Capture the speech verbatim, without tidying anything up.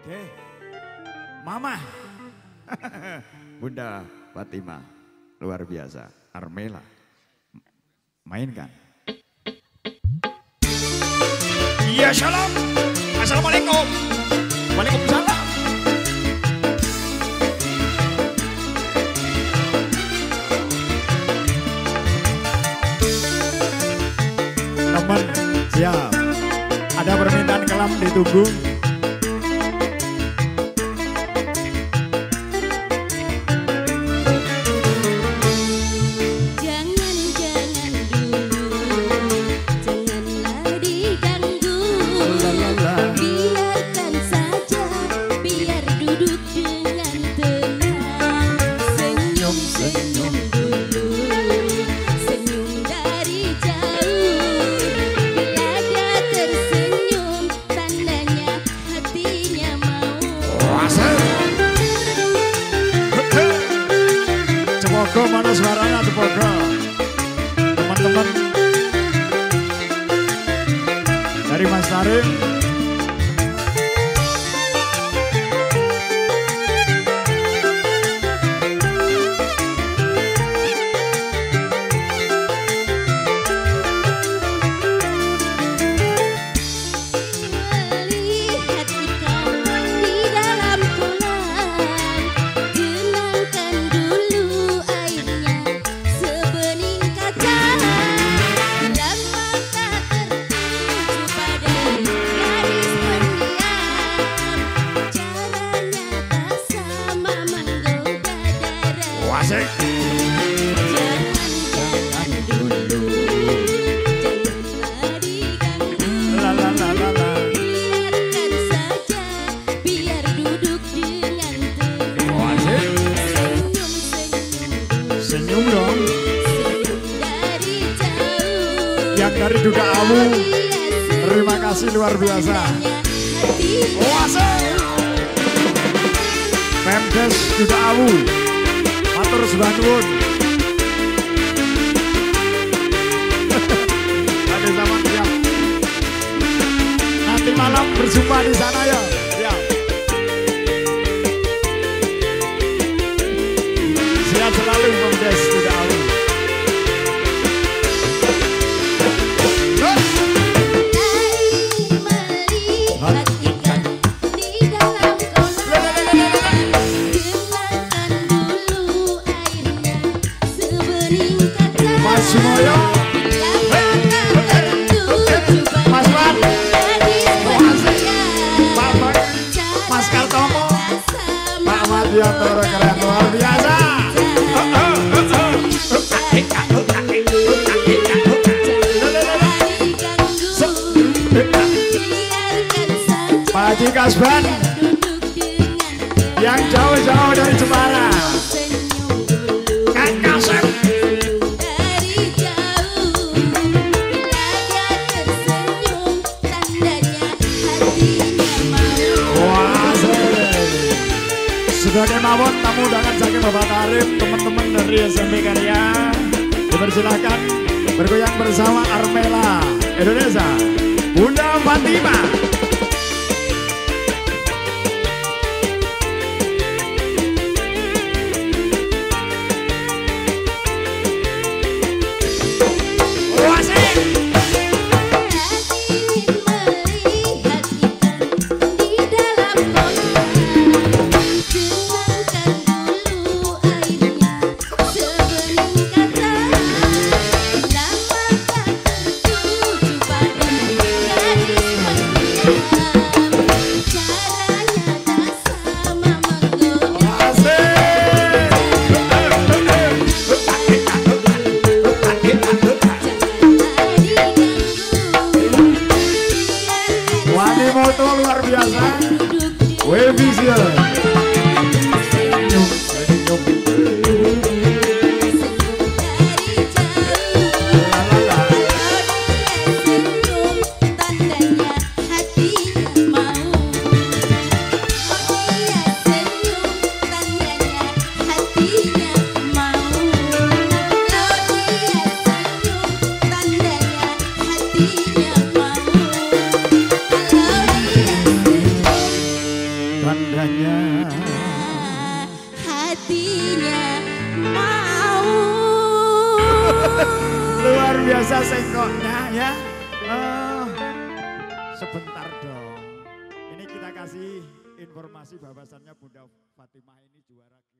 Oke, Mama, Bunda Fatima, luar biasa. Armela, mainkan. Ya shalom, assalamualaikum, waalaikumsalam. Teman, siap. Ada permintaan kelam ditunggu. Semoga mana suaranya semoga teman-teman dari Mas Tarim. Asik. Jangan dulu, janganlah diganggu. La la la la la. Biarkan saja, biar duduk dengan tenang. Asik. Senyum senyum. Senyum dong. Senyum dari jauh. Yang dari Duda Awu. Terima kasih luar biasa. Oh asik. Pemdes Duda Awu. Matur sudah nuwun. Ada zaman siap. Nanti malam berjumpa di sana ya. Siap. Siap selalu Pemdes Duda Awu. Semuanya Mas Wan, Mas Kartomo, Pak Madiantoro keren luar biasa. Pak Haji Kasban yang jauh-jauh dari Jepara. Kang Kasem. Sebagai mawon tamu undangan saking Bapak Tarim, teman-teman dari S M P Karya, dipersilakan bergoyang bersama Armela Indonesia, Bunda Fatima. Moto luar biasa, Wevision. Senyum, senyum. tandanya hatinya mau. Luar biasa sengkoknya ya. Oh, sebentar dong. Ini kita kasih informasi bahwasannya Bunda Fatimah ini juara.